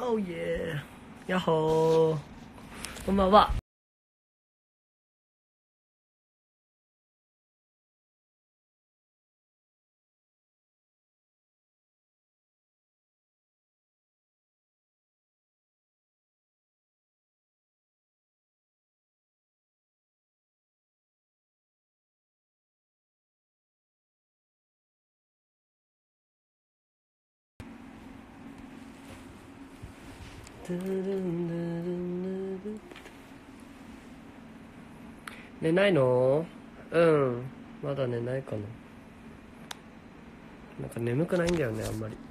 おーイエーやっほー、こんばんは。寝ないの？うん、まだ寝ないかな。なんか眠くないんだよね、あんまり。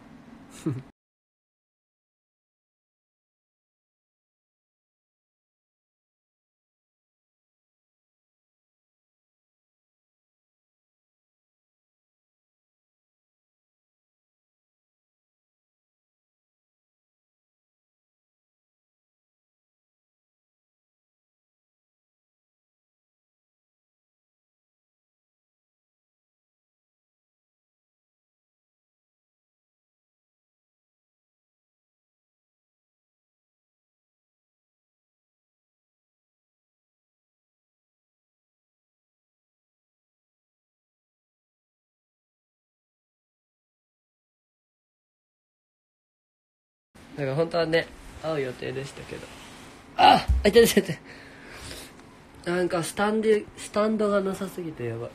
なんか本当はね、会う予定でしたけど、あいててて、なんかスタンドがなさすぎてやばい。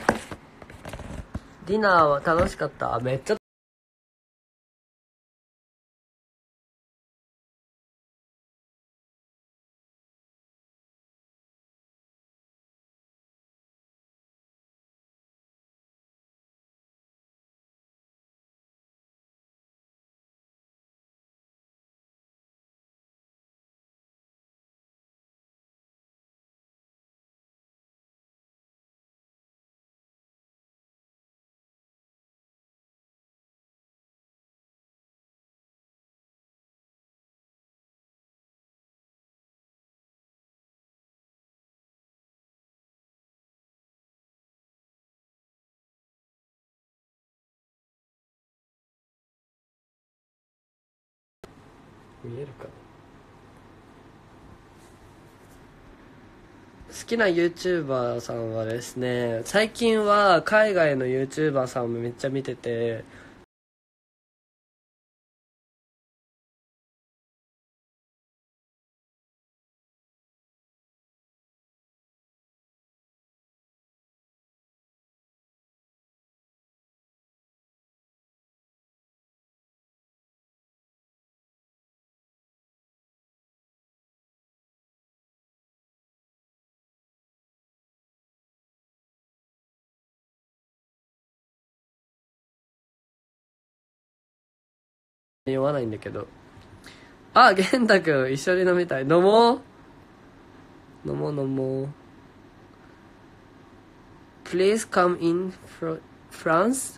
ディナーは楽しかった。めっちゃ見えるかな。好きな YouTuber さんはですね、最近は海外の YouTuber さんもめっちゃ見てて、読まないんだけど、玄太くん一緒に飲みたい。飲もう飲もう飲もう。 Please come in France。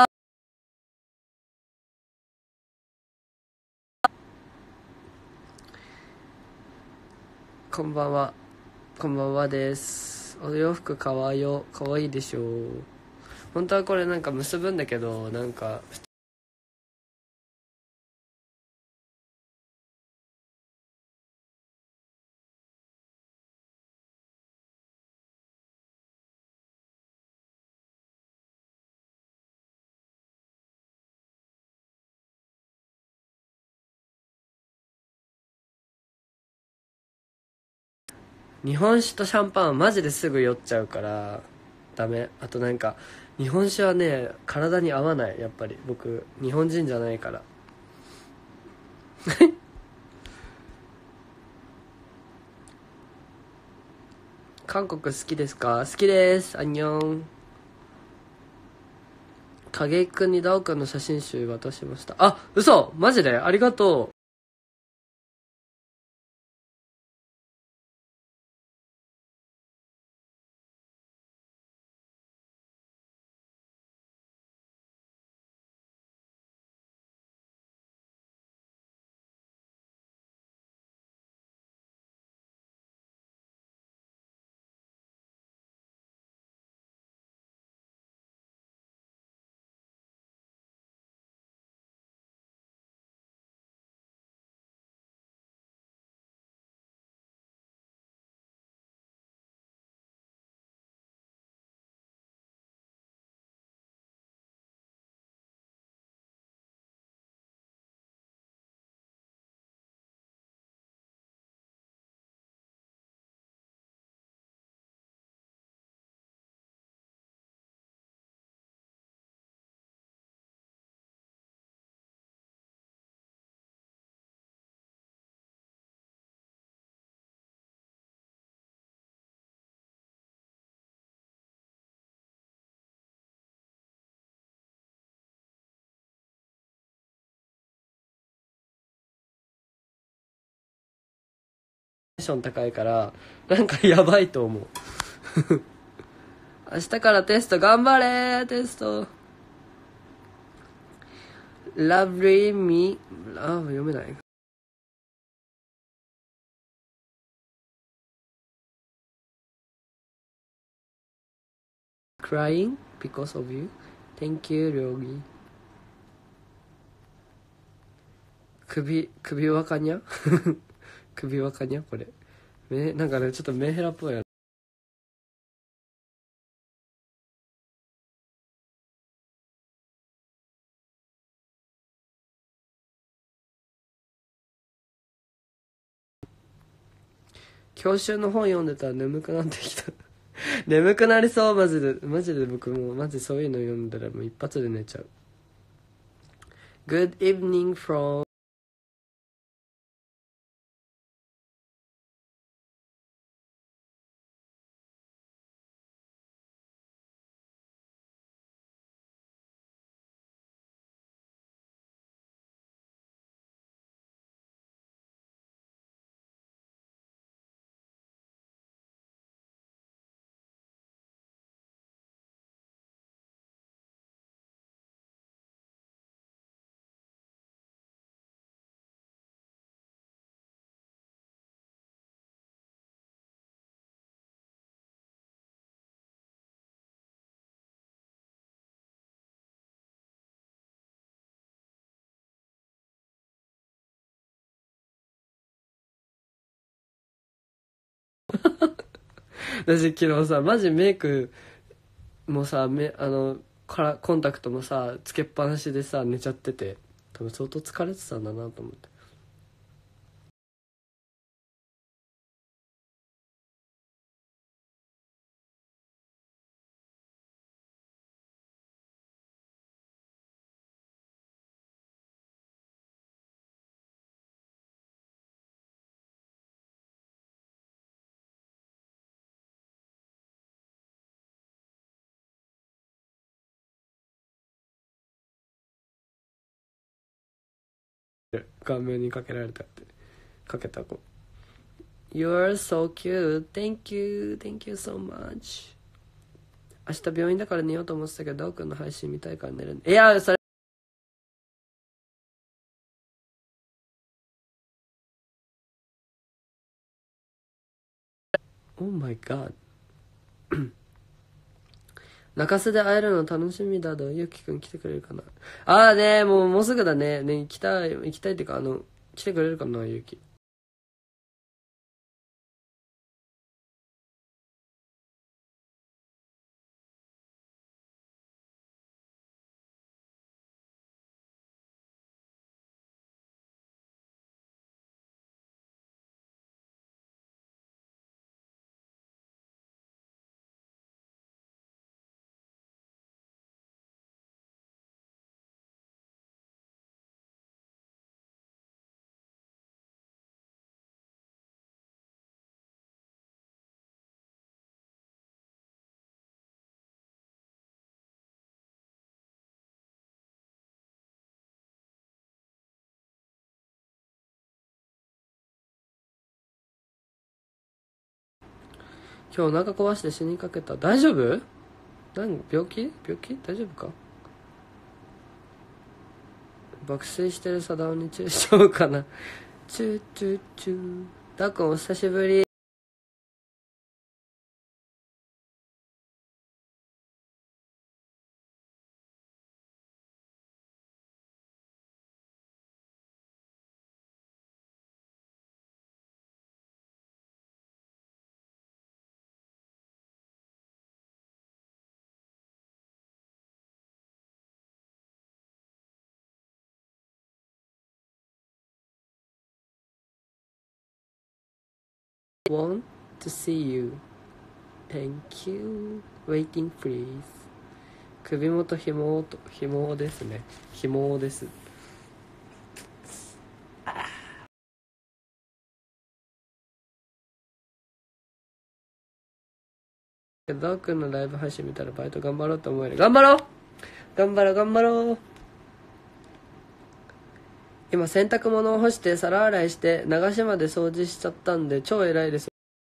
こんばんは。こんばんはです。お洋服かわいいでしょう。本当はこれなんか結ぶんだけど、なんか日本酒とシャンパンはマジですぐ酔っちゃうからダメ。あとなんか日本酒はね、体に合わない。やっぱり僕日本人じゃないから。韓国好きですか？好きです。アンニョン。影井くんにダオくんの写真集渡しました。嘘、マジでありがとう。 テンション高いからなんかやばいと思う明日からテスト頑張れテスト Lovely me 読めない Crying because of you Thank you りょうぎ首わかにゃ首わかにゃこれなんかねちょっとメンヘラっぽいや教習の本読んでたら眠くなってきた眠くなりそうマジで僕もうマジそういうの読んだらもう一発で寝ちゃう Good evening from 私昨日さマジメイクもさコンタクトもさつけっぱなしでさ寝ちゃってて多分相当疲れてたんだなと思って顔面にかけられたってかけた子 You're so cute Thank you so much 明日病院だから寝ようと思ってたけどダオくんの配信見たいから寝るいやそれOh my god 中洲で会えるの楽しみだどゆきくん来てくれるかなねもうすぐだね行きたいっていうか来てくれるかなゆき今日お腹壊して死にかけた大丈夫病気大丈夫か爆睡してるサダオに注意しちゃうかなチューチューチューダーくんお久しぶりWant to see you Thank you Waiting please 首元紐ですね紐ですダーくんのライブ配信見たらバイト頑張ろうと思える頑張ろう今洗濯物を干して皿洗いして流しまで掃除しちゃったんで超偉いです。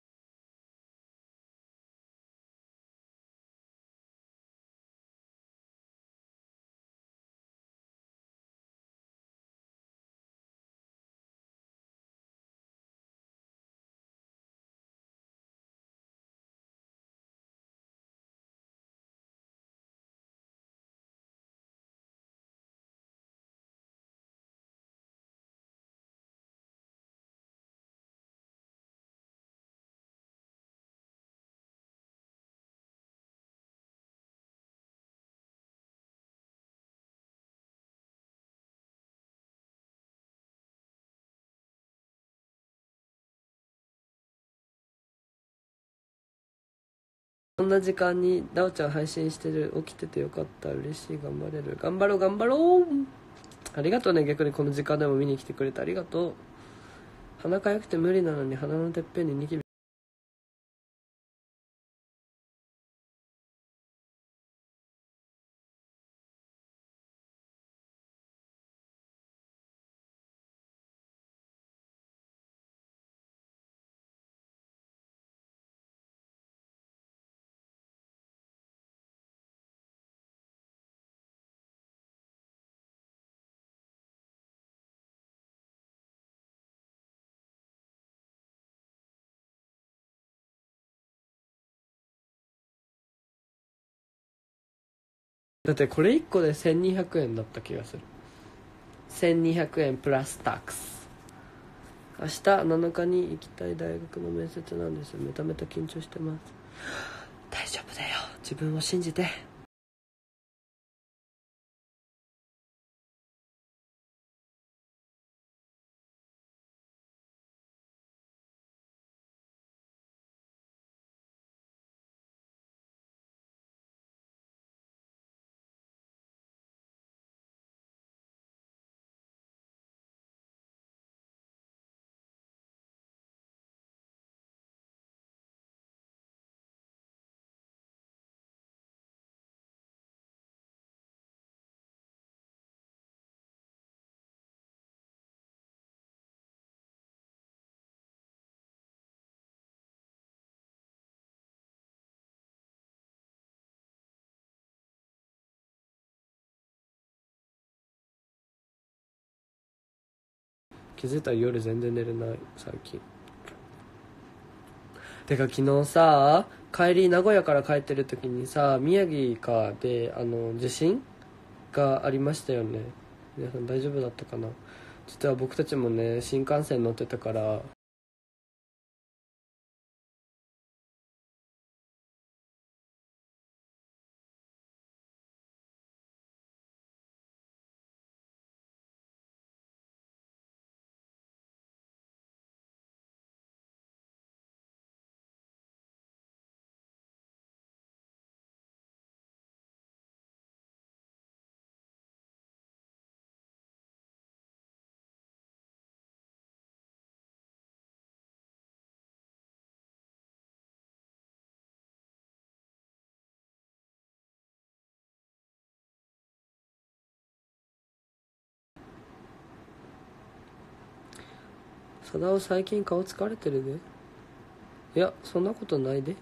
こんな時間になおちゃん配信してる。起きててよかった。嬉しい。頑張れる。頑張ろう頑張ろう。ありがとうね。逆にこの時間でも見に来てくれてありがとう。鼻かゆくて無理なのに鼻のてっぺんにニキビ。だってこれ1個で1200円だった気がする。1200円プラスタックス。明日7日に行きたい大学の面接なんです。めためた緊張してます。大丈夫だよ。自分を信じて。気づいたら夜全然寝れない最近。てか昨日さ、帰り名古屋から帰ってる時にさ、宮城かで地震がありましたよね。皆さん大丈夫だったかな。実は僕たちもね新幹線乗ってたから、サダオ最近顔疲れてるで。いやそんなことないで。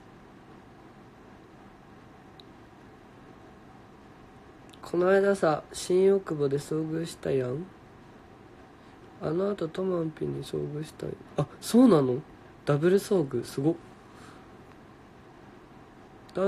この間さ新大久保で遭遇したやん。あの後トマンピに遭遇したい。あ、そうなの。ダブル遭遇すごっ。だ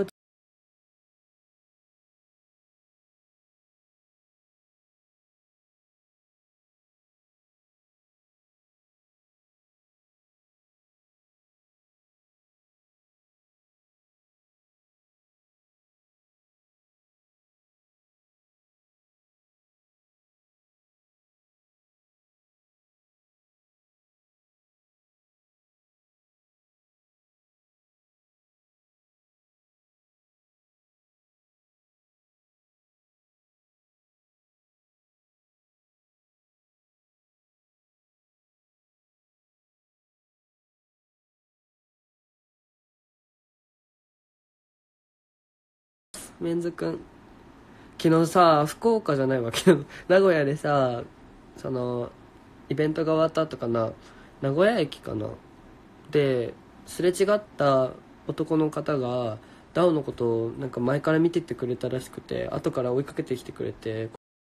メンズくん昨日さ福岡じゃないわけど名古屋でさそのイベントが終わった後かな、名古屋駅かなですれ違った男の方がダオのことをなんか前から見ててくれたらしくて、後から追いかけてきてくれて、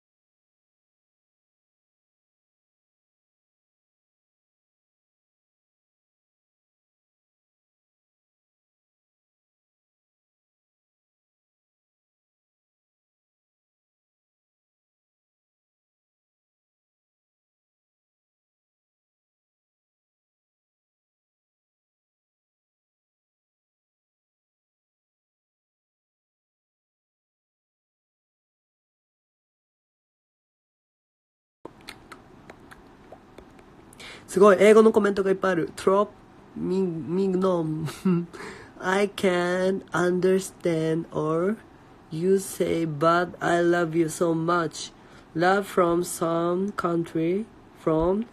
すごい英語のコメントがいっぱいある。Trop mignon I can't understand or you say but I love you so much. Love from some country from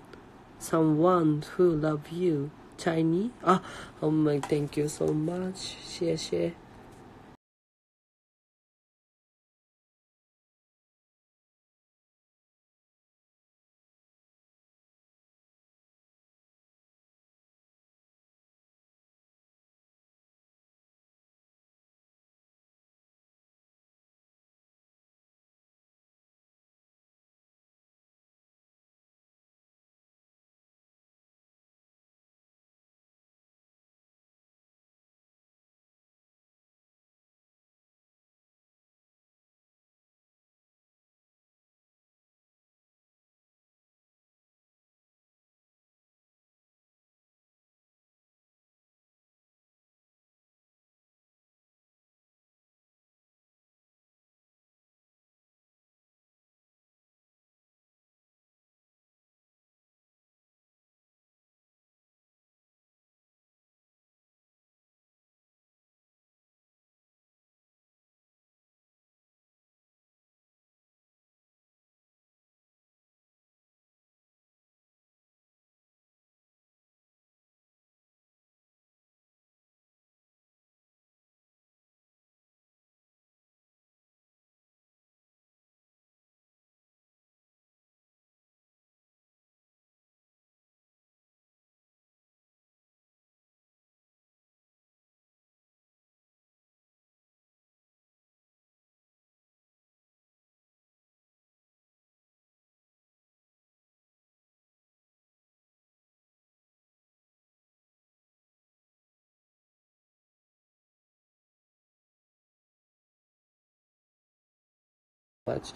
someone who love you. Chinese? Ah, oh my, thank you so much. 谢谢。much.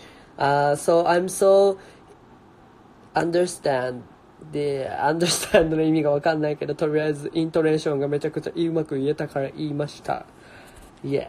So I'm so understandで understand の意味がわかんないけど、とりあえずイントネーションがめちゃくちゃうまく言えたから言いました。Yeah。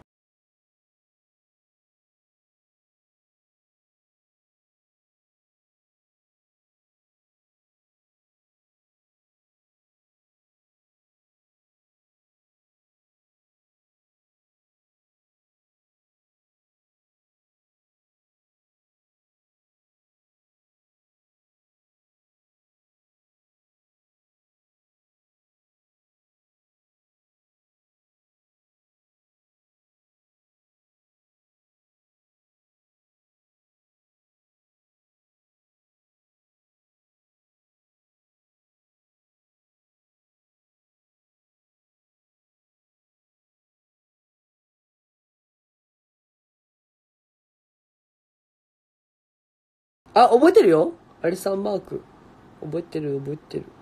あ、覚えてるよ。アリサンマーク。覚えてる覚えてる。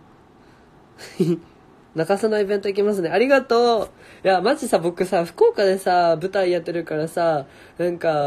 中洲のイベント行きますね。ありがとう。いや、マジさ、僕さ、福岡でさ、舞台やってるからさ、なんか、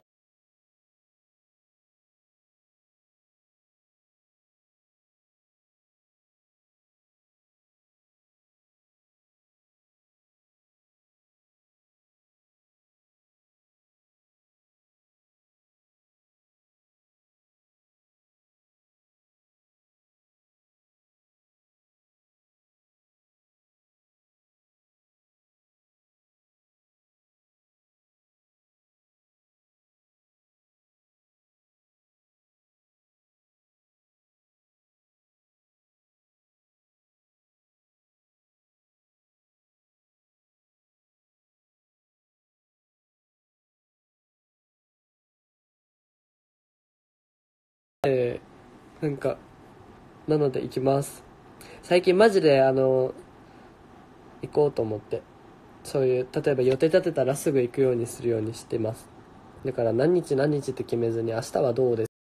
なんかなので行きます。最近マジで行こうと思って、そういう例えば予定立てたらすぐ行くようにするようにしてます。だから何日何日って決めずに明日はどうです。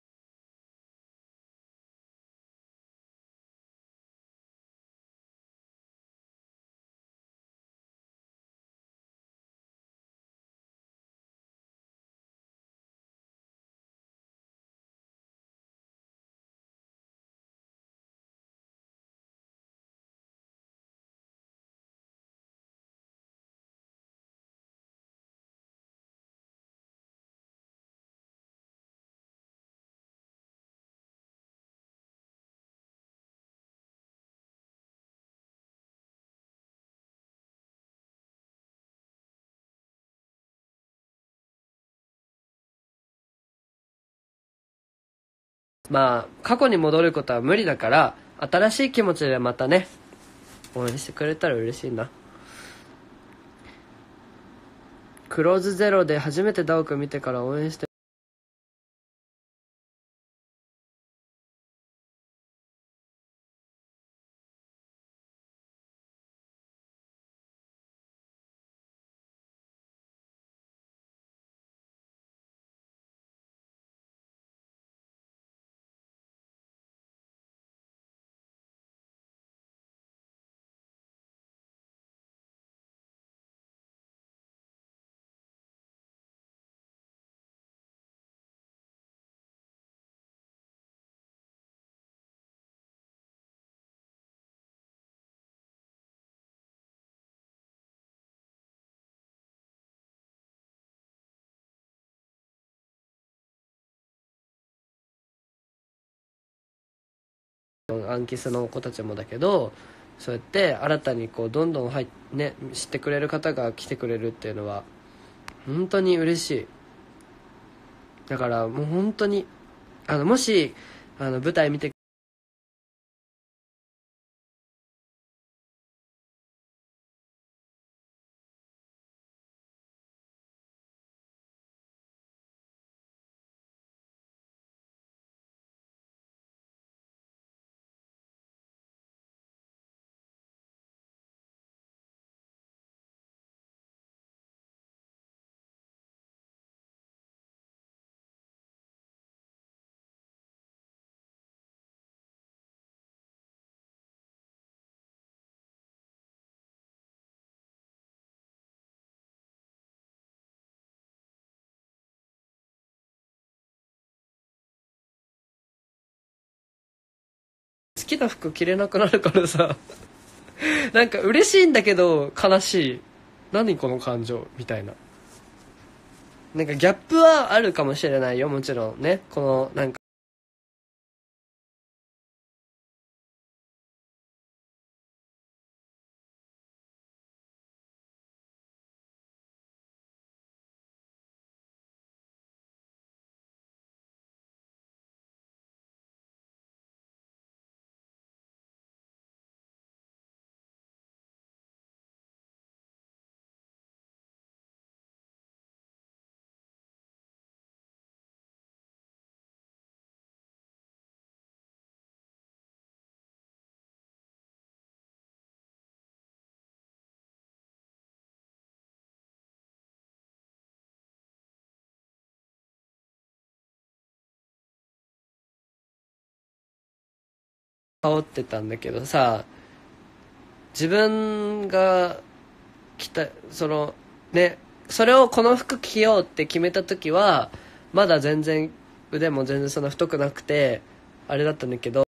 まあ過去に戻ることは無理だから、新しい気持ちでまたね応援してくれたら嬉しいな。クローズゼロで初めてダオ君見てから応援して。アンキスの子たちもだけど、そうやって新たにこうどんどん知ってくれる方が来てくれるっていうのは本当に嬉しい。だからもう本当にもし舞台見て好きな服着れなくなるからさなんか嬉しいんだけど悲しい、何この感情みたいな。なんかギャップはあるかもしれないよ、もちろんね。このなんか羽織ってたんだけどさ、自分が着たね、それをこの服着ようって決めた時はまだ全然腕も全然そんな太くなくてあれだったんだけど、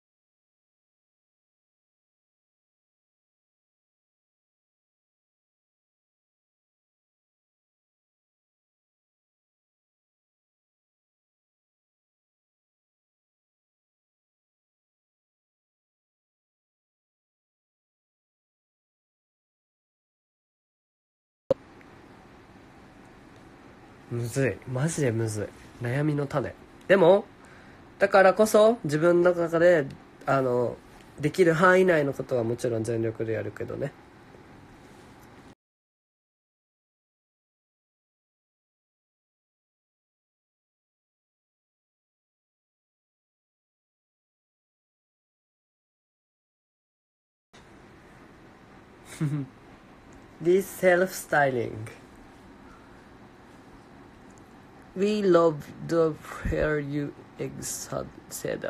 むずい、マジでむずい、悩みの種。でもだからこそ自分の中でできる範囲内のことはもちろん全力でやるけどね。 This self-styling. We love the hair you said.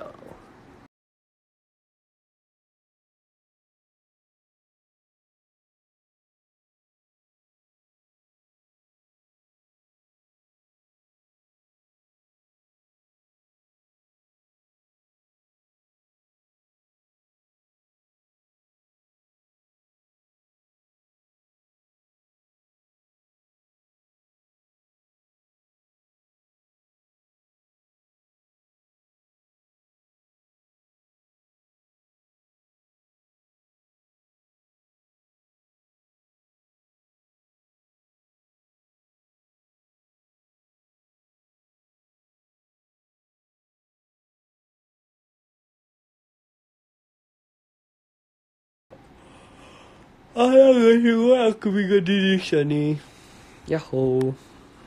あ、なんかすごいあくびが出てきたね。やっほー。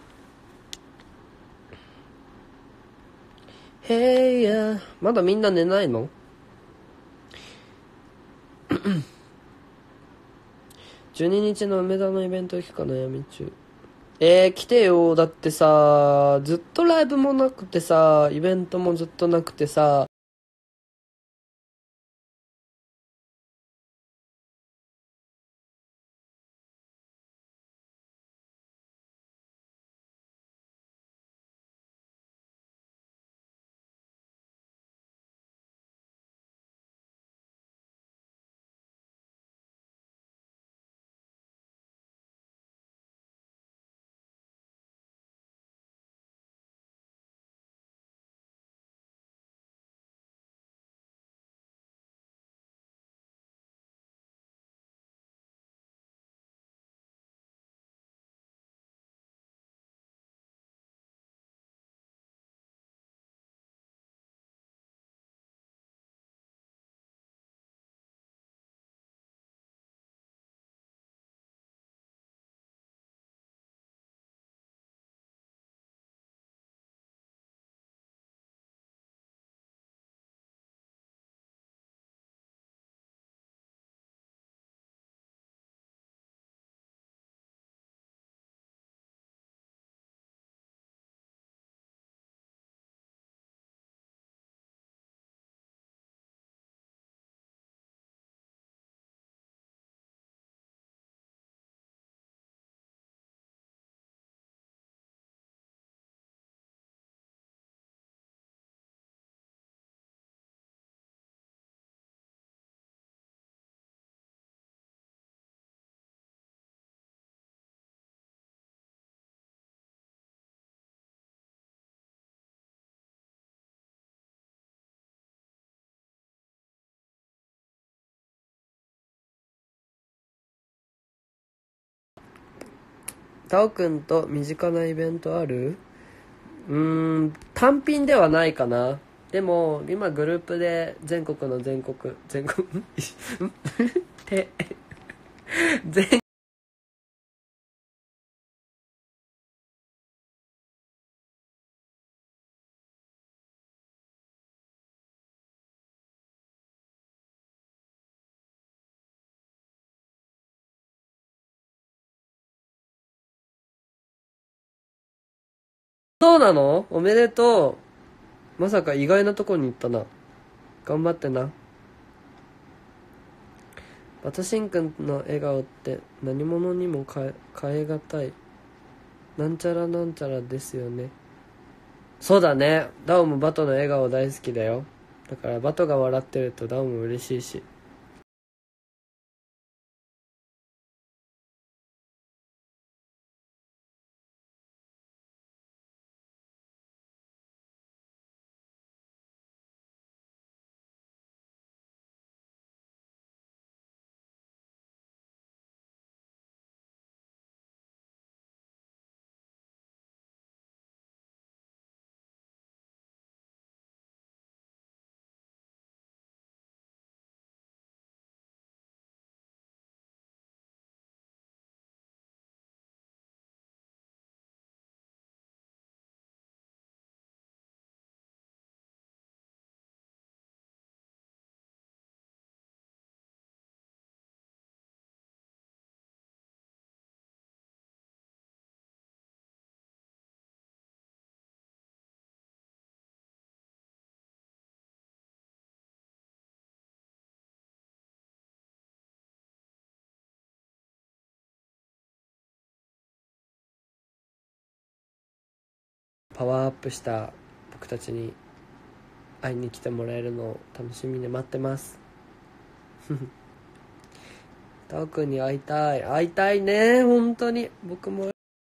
へいや。まだみんな寝ないの12日の梅田のイベント行くか悩み中。来てよ。だってさ、ずっとライブもなくてさ、イベントもずっとなくてさ、タオくんと身近なイベントある？単品ではないかな。でも、今グループで全国て、全そうなの？おめでとう。まさか意外なとこに行ったな。頑張ってな。バトシンくんの笑顔って何者にも変えがたい。なんちゃらなんちゃらですよね。そうだね。ダオもバトの笑顔大好きだよ。だからバトが笑ってるとダオも嬉しいし。 パワーアップした僕たちに会いに来てもらえるのを楽しみに待ってますタオくんに会いたいね、本当に僕も。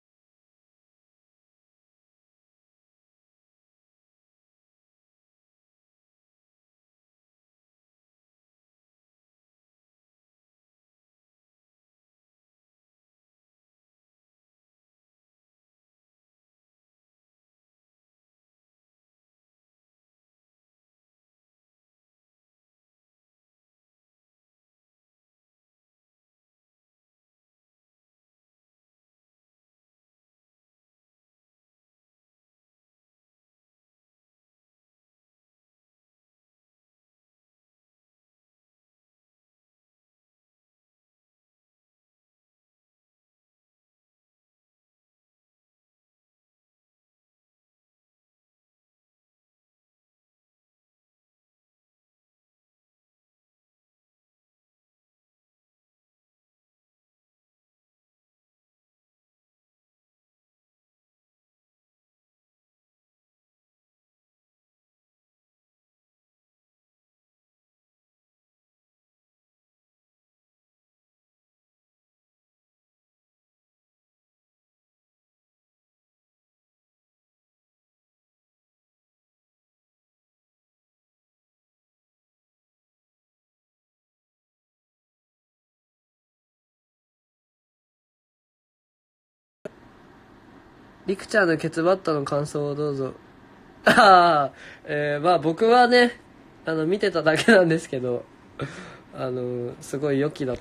りくちゃんのケツバットの感想をどうぞ。ああ、まあ僕はね、見てただけなんですけど、すごい良きだと。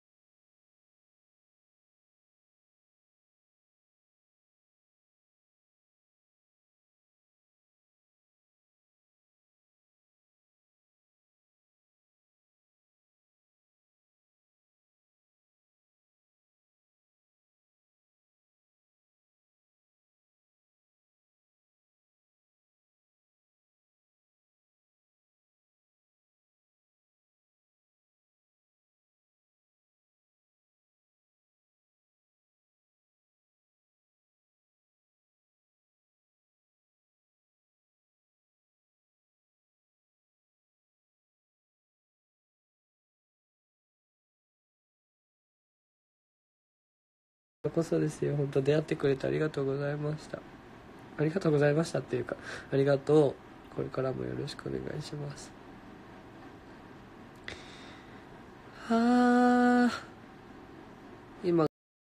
こそですよ、本当出会ってくれてありがとうございました。ありがとうございましたっていうか、ありがとう。これからもよろしくお願いします。はあ、今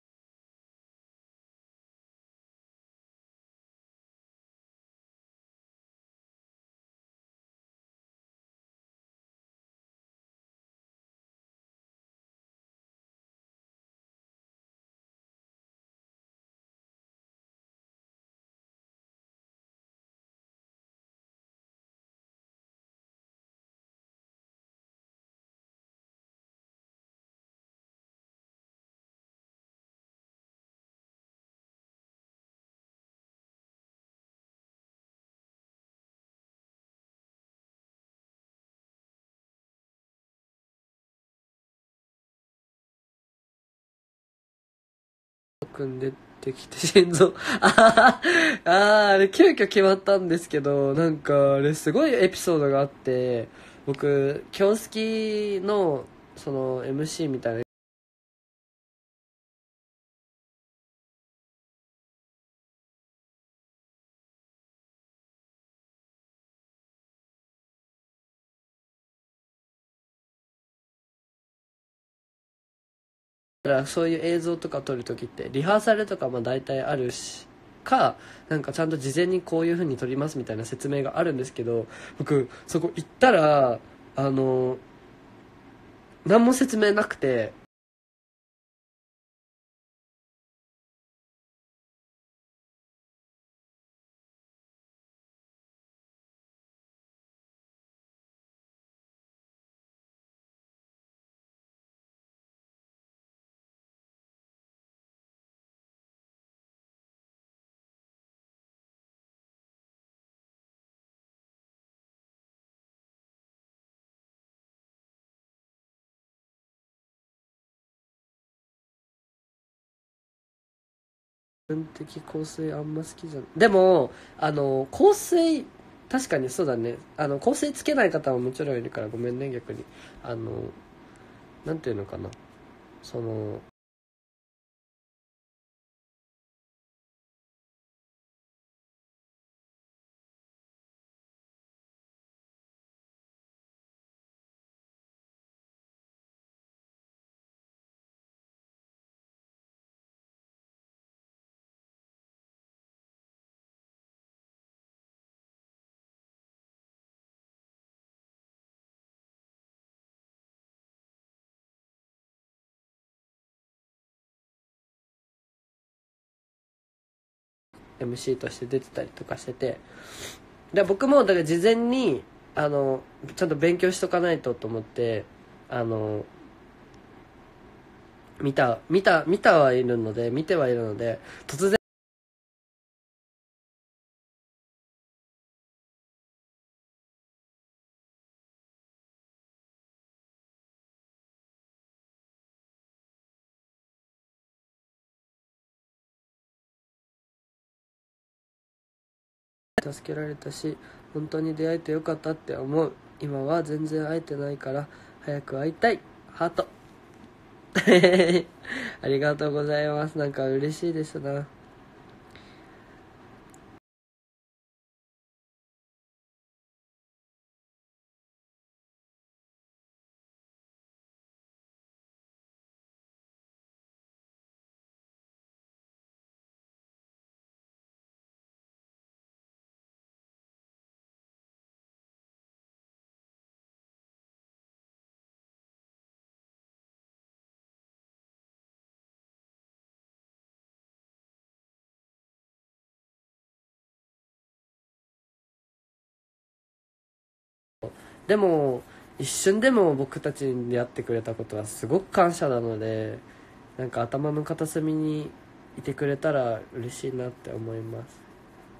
組んでってきて心臓あれ急遽決まったんですけど、なんかあれすごいエピソードがあって、僕京スキのその MC みたいなそういう映像とか撮るときってリハーサルとかまあ大体あるしか、なんかちゃんと事前にこういう風に撮りますみたいな説明があるんですけど、僕そこ行ったら何も説明なくて、 分的香水あんま好きじゃん。でも香水確かにそうだね。香水つけない方ももちろんいるからごめんね、逆に。なんていうのかな、そのMC として出てたりとかしてて、で僕もだから事前にちゃんと勉強しとかないとと思って見てはいるので突然助けられたし、本当に出会えてよかったって思う。今は全然会えてないから早く会いたい。ハートありがとうございます。なんか嬉しいですな。でも一瞬でも僕たちに出会ってくれたことはすごく感謝なので、なんか頭の片隅にいてくれたら嬉しいなって思います。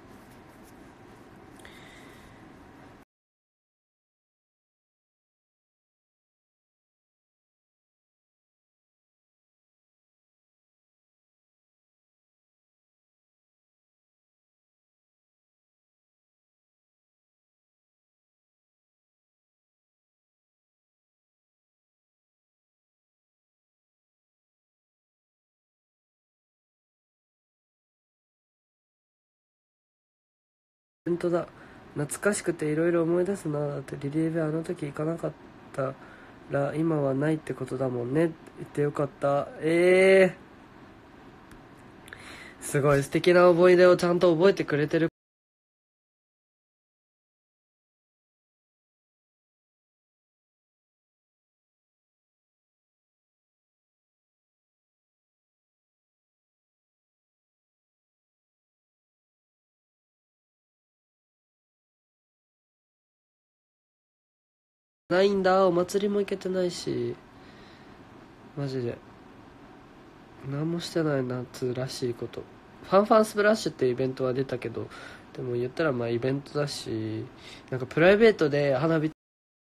本当だ、懐かしくていろいろ思い出すな。だってリリーベあの時行かなかったら今はないってことだもんね。行ってよかった。すごい素敵な思い出をちゃんと覚えてくれてる。ないんだ。お祭りも行けてないし、マジで何もしてない夏らしいこと。ファンファンスプラッシュっていうイベントは出たけど、でも言ったらまあイベントだし、なんかプライベートで花火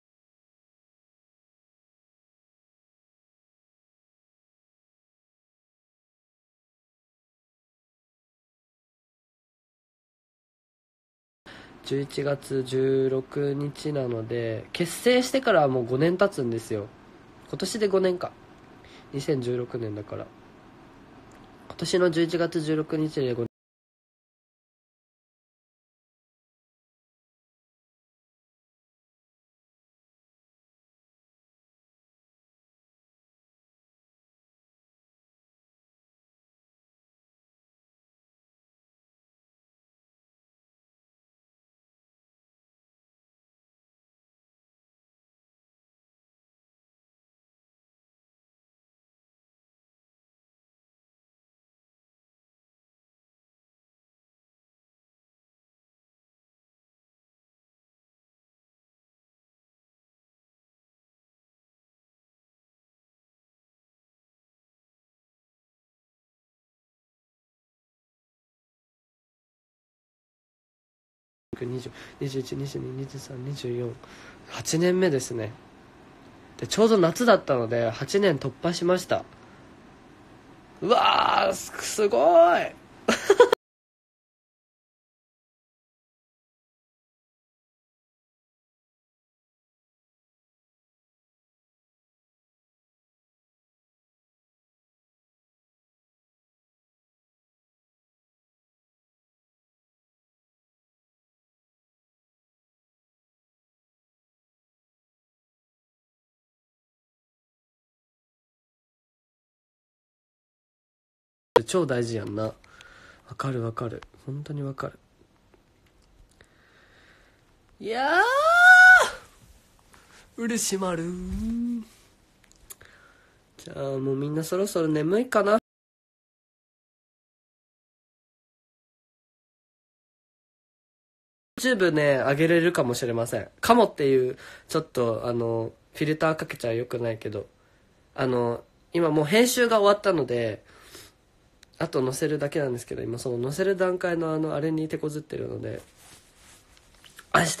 11月16日なので、結成してからはもう5年経つんですよ。今年で5年か。2016年だから今年の11月16日で5年。20、21、22、23、24、8年目ですね。でちょうど夏だったので8年突破しました。うわー、すごい超大事やんな。わかるわかる、本当にわかる。いやー漆丸。じゃあもうみんなそろそろ眠いかな。YouTube ね上げれるかもしれません。かもっていうちょっとフィルターかけちゃよくないけど、今もう編集が終わったので、あと載せるだけなんですけど、今その載せる段階のあれに手こずってるので、明日。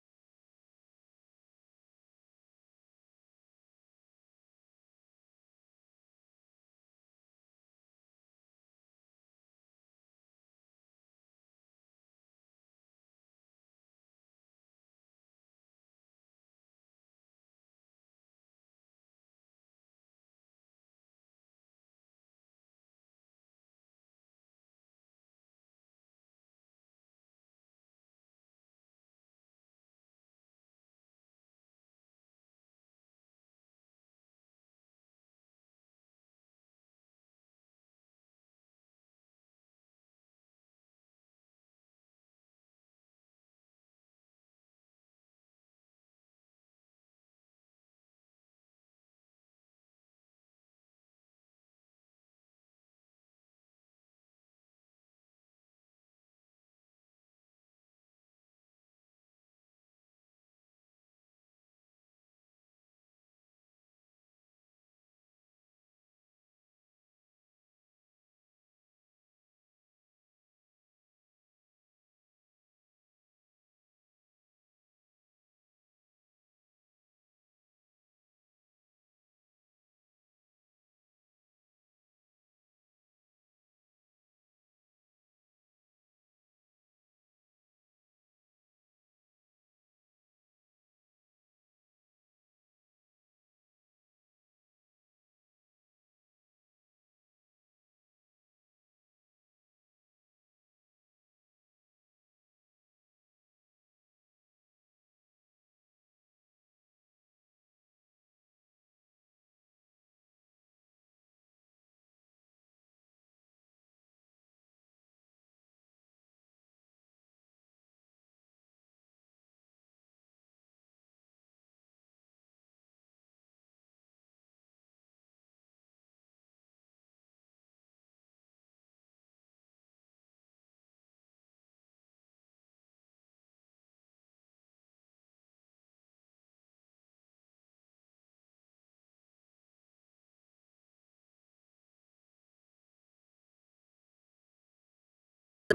うん、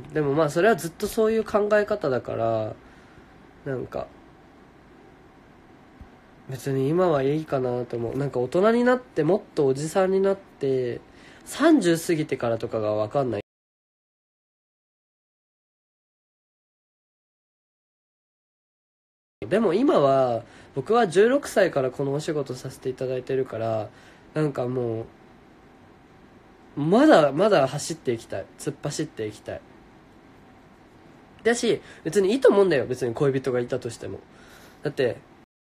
でもまあそれはずっとそういう考え方だから、なんか別に今はいいかなと思う。なんか大人になって、もっとおじさんになって30過ぎてからとかが分かんない。でも今は僕は16歳からこのお仕事させていただいてるから、なんかもうまだまだ走っていきたい、突っ走っていきたい。だし別にいいと思うんだよ、別に恋人がいたとしても。だって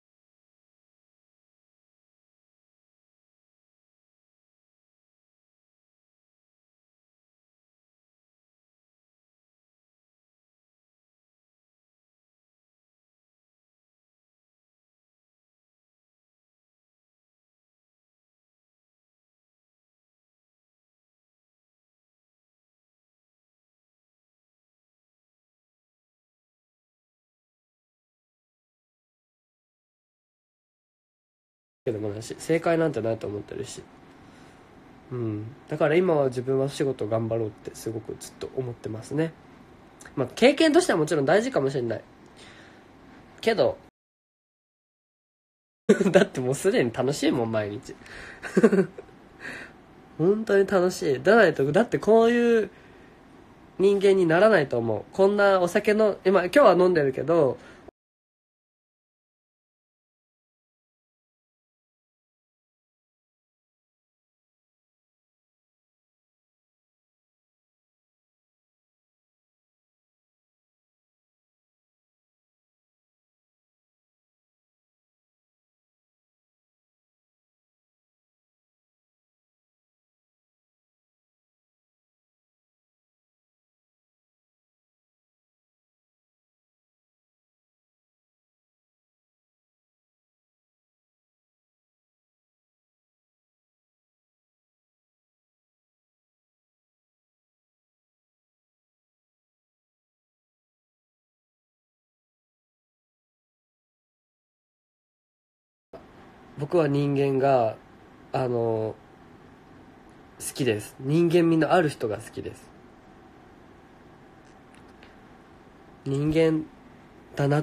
けどもなし、正解なんてないと思ってるし、うん、だから今は自分は仕事頑張ろうってすごくずっと思ってますね。まあ経験としてはもちろん大事かもしれないけどだってもうすでに楽しいもん毎日。本当に楽しい。だないと、だってこういう人間にならないと思う。こんなお酒の今日は飲んでるけど、 僕は人間が好きです。人間味のある人が好きです。人間だなって。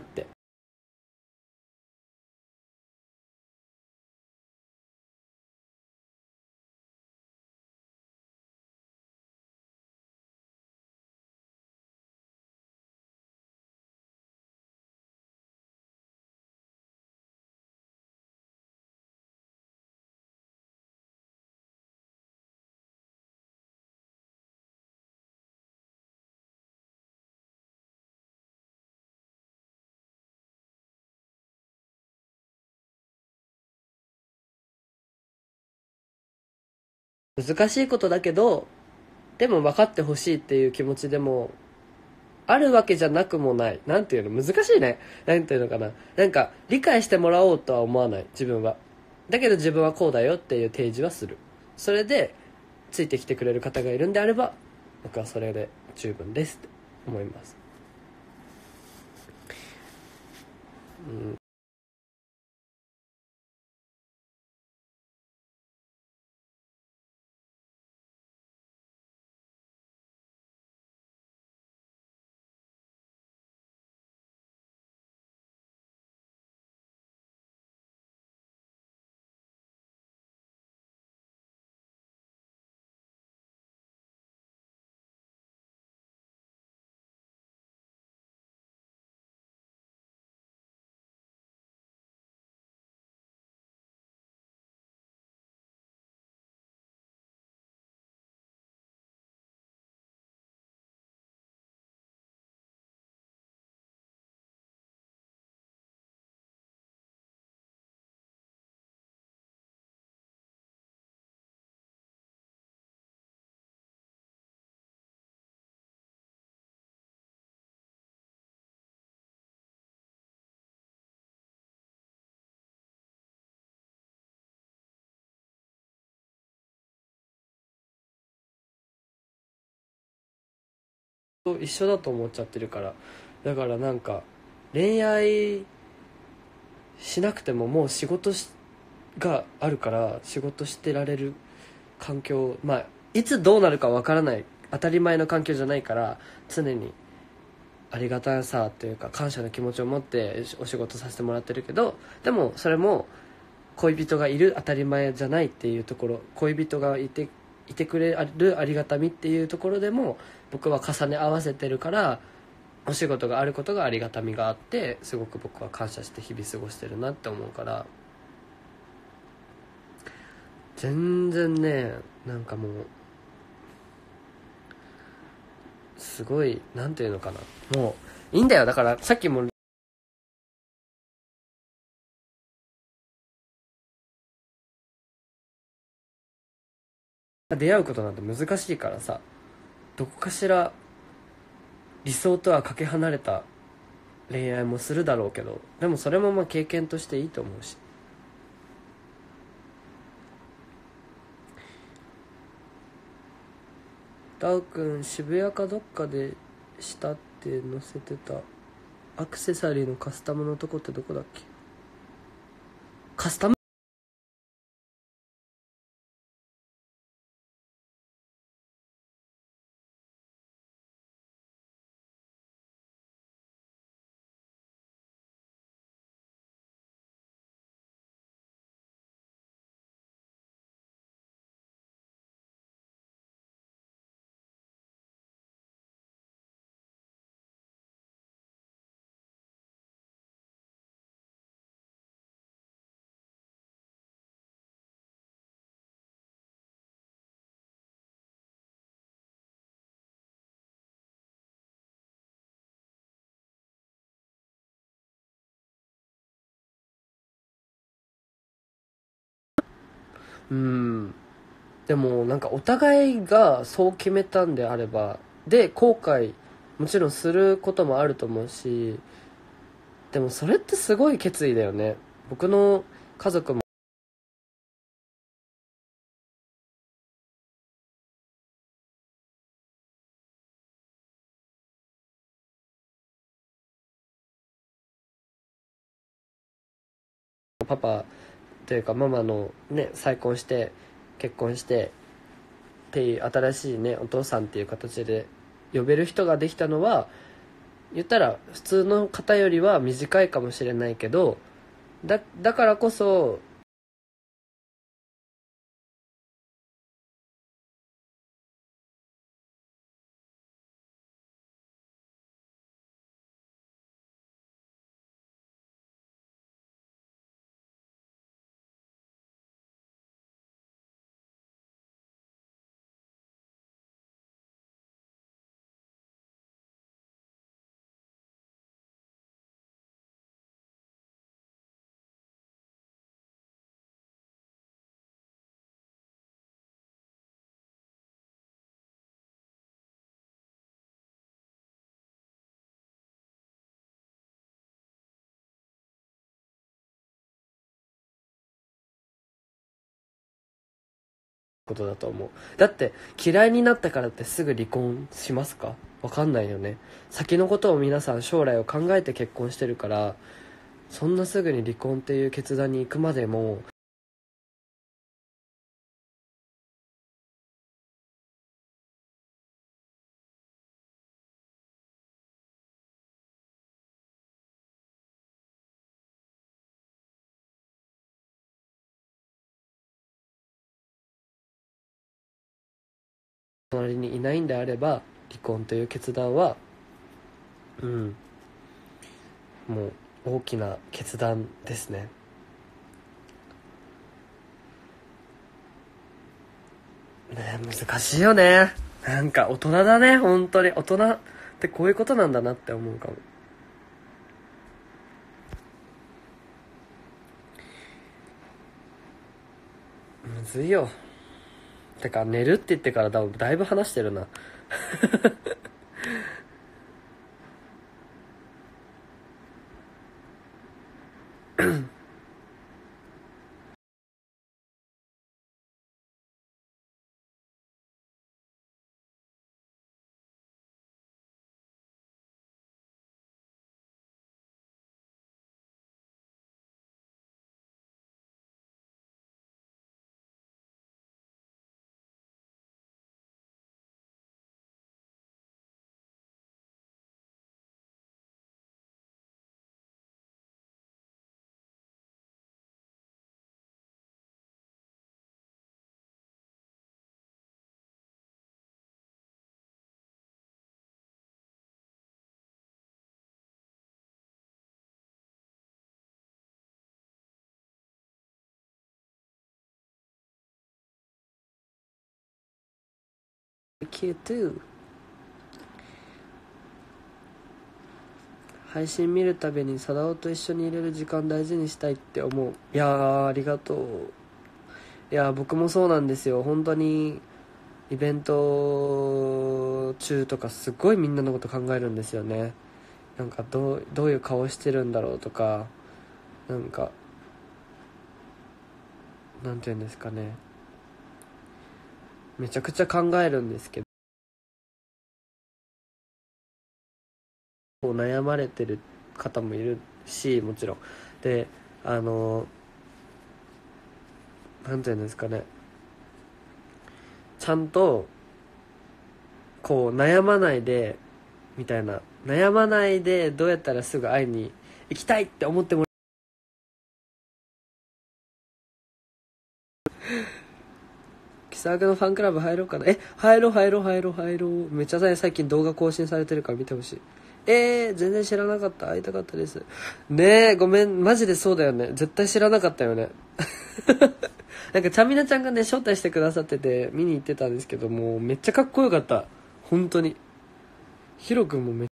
難しいことだけど、でも分かってほしいっていう気持ちでもあるわけじゃなくもない。なんていうの、難しいね。なんていうのかな。なんか理解してもらおうとは思わない、自分は。だけど自分はこうだよっていう提示はする。それでついてきてくれる方がいるんであれば、僕はそれで十分ですって思います。一緒だと思っちゃってるから。だからなんか恋愛しなくてももうがあるから、仕事してられる環境、まあいつどうなるかわからない当たり前の環境じゃないから、常にありがたさというか感謝の気持ちを持ってお仕事させてもらってるけど、でもそれも恋人がいる当たり前じゃないっていうところ、恋人がいてくれるありがたみっていうところでも僕は重ね合わせてるから、お仕事があることがありがたみがあって、すごく僕は感謝して日々過ごしてるなって思うから、全然ね、なんかもうすごい、なんていうのかな、もういいんだよ。だからさっきも出会うことなんて難しいからさ、どこかしら理想とはかけ離れた恋愛もするだろうけど、でもそれもまあ経験としていいと思うし。ダウ君、渋谷かどっかでしたって載せてたアクセサリーのカスタムのとこってどこだっけ？カスタム。でもなんかお互いがそう決めたんであれば、で後悔もちろんすることもあると思うし、でもそれってすごい決意だよね。僕の家族もパパというかママのね再婚して結婚してっていう新しいねお父さんっていう形で呼べる人ができたのは、言ったら普通の方よりは短いかもしれないけど、だからこそことだと思う。だって嫌いになったからってすぐ離婚しますか？わかんないよね。先のことを皆さん将来を考えて結婚してるから、そんなすぐに離婚っていう決断に行くまでも隣にいないんであれば、離婚という決断はもう大きな決断ですね。ね、難しいよね。なんか大人だね、本当に。大人ってこういうことなんだなって思うかも。むずいよ。てか寝るって言ってからだいぶ話してるな。Q2 配信見るたびにサダオと一緒にいれる時間大事にしたいって思う。いやーありがとう。いや僕もそうなんですよ。本当にイベント中とかすごいみんなのこと考えるんですよね。なんかどういう顔してるんだろうとか、なんかなんていうんですかね、めちゃくちゃ考えるんですけど、悩まれてる方もいるし、もちろんで、なんていうんですかね、ちゃんとこう悩まないでみたいな、悩まないでどうやったらすぐ会いに行きたいって思ってもらキサークのファンクラブ入ろうかな。入ろう。めっちゃ最近動画更新されてるから見てほしい。全然知らなかった。会いたかったです。ねえ、ごめん。マジでそうだよね。絶対知らなかったよね。なんか、ちゃみなちゃんがね、招待してくださってて、見に行ってたんですけども、めっちゃかっこよかった。本当に。ヒロ君もめっちゃ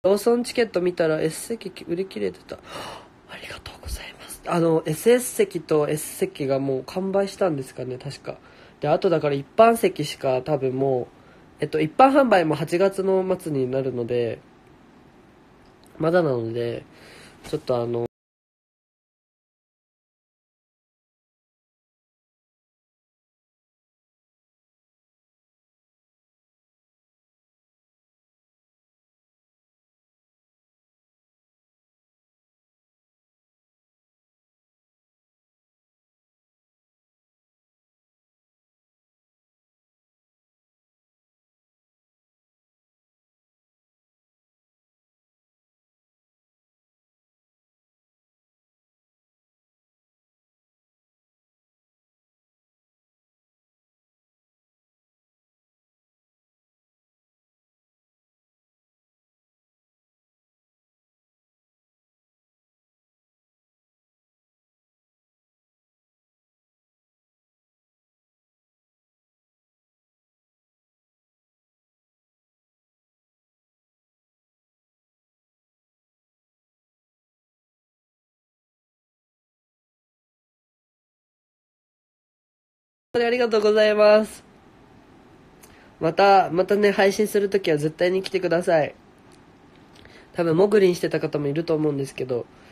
ローソンチケット見たら S 席売り切れてた。ありがとうございます。SS 席と S 席がもう完売したんですかね、確か。で、あとだから一般席しか多分もう、一般販売も8月の末になるので、まだなので、ちょっとありがとうございます。またね、配信するときは絶対に来てください。多分、モグリンしてた方もいると思うんですけど、